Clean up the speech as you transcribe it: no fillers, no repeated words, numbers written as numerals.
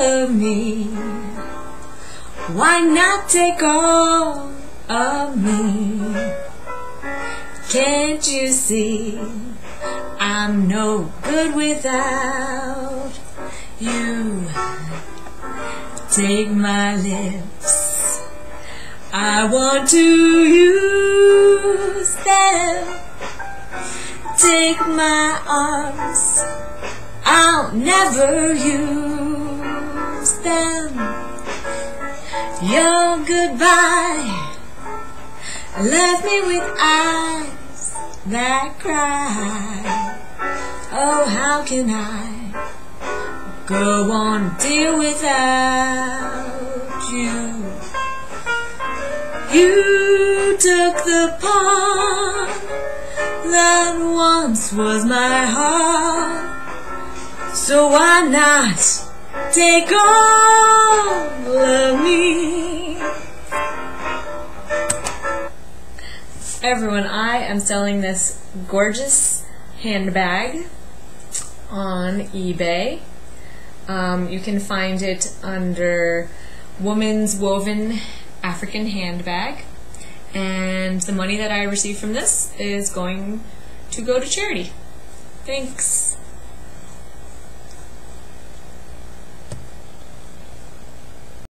of me? Why not take all of me? Can't you see I'm no good without you? Take my lips, I want to use them. Take my arms, I'll never use them. Your goodbye left me with eyes that cry. Oh, how can I go on, dear, without you? You took the part that once was my heart, so why not take all of me? Everyone, I am selling this gorgeous handbag on eBay. You can find it under Woman's Woven African Handbag, and the money that I receive from this is going to go to charity. Thanks.